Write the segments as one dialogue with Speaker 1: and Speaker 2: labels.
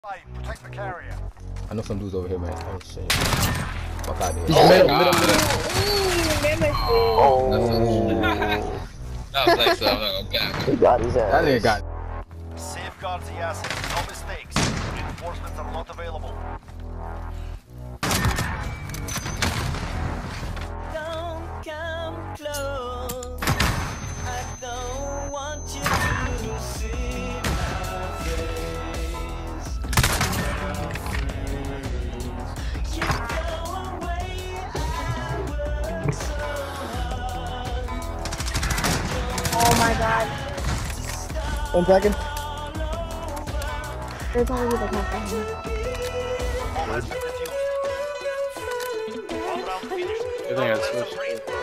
Speaker 1: Protect the carrier.
Speaker 2: I know some dudes over here, man. Oh shit. Fuck out of here.
Speaker 3: Oh,
Speaker 2: Middle.
Speaker 3: That was like so. Okay.
Speaker 4: He got his ass.
Speaker 2: That nigga got.
Speaker 1: Safeguard the assets. No mistakes. Reinforcements are not available.
Speaker 5: Don't come close. I don't want you to see my face. You go away, I work so hard.
Speaker 6: Oh my god.
Speaker 4: 1 second.
Speaker 6: There's already the top of him.
Speaker 1: All has been defused. One round finished.
Speaker 7: I think I switched.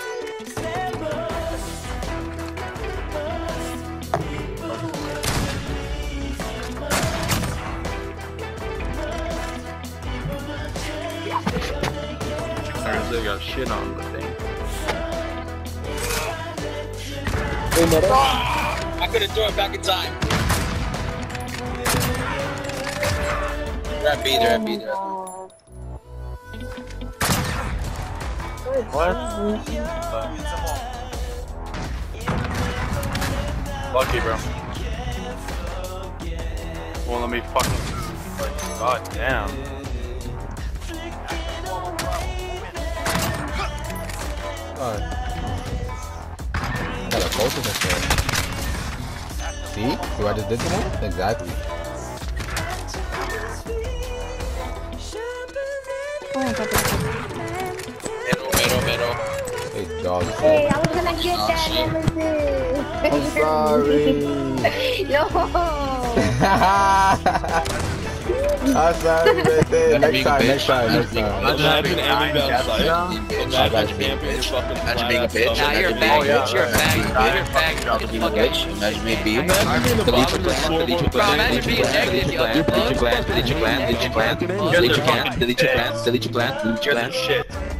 Speaker 7: I really got shit on the thing.
Speaker 3: I couldn't throw it back in time. They're at B, they're at B, they're at B.
Speaker 7: What? Lucky, bro. Won't let me fucking. Like, god damn.
Speaker 2: Alright. Got a focus instead. See? See what I just did to him? Exactly.
Speaker 6: Oh my god.
Speaker 3: Middle.
Speaker 2: Hey, dog.
Speaker 6: Hey, I was gonna get that nemesis.
Speaker 2: I'm sorry.
Speaker 6: Yo.
Speaker 2: I'm sorry, man. Next time.
Speaker 7: Imagine having an aiming down sight. Imagine camping your fucking
Speaker 3: Imagine being a
Speaker 7: flat
Speaker 3: bitch.
Speaker 7: ass
Speaker 3: Nah, you're a
Speaker 7: stomach.
Speaker 3: fag. You're a fag. You're a fag. Imagine being a bitch. Imagine being a bitch.
Speaker 7: Imagine being the
Speaker 3: Delete your
Speaker 7: bottom of
Speaker 3: gland.
Speaker 7: the
Speaker 3: Delete your
Speaker 7: floor.
Speaker 3: gland. Delete your gland. Delete your gland. Delete your gland. Delete your gland. Delete your gland. Delete your gland. Delete your gland. Delete your gland. Delete your gland.
Speaker 7: Shit.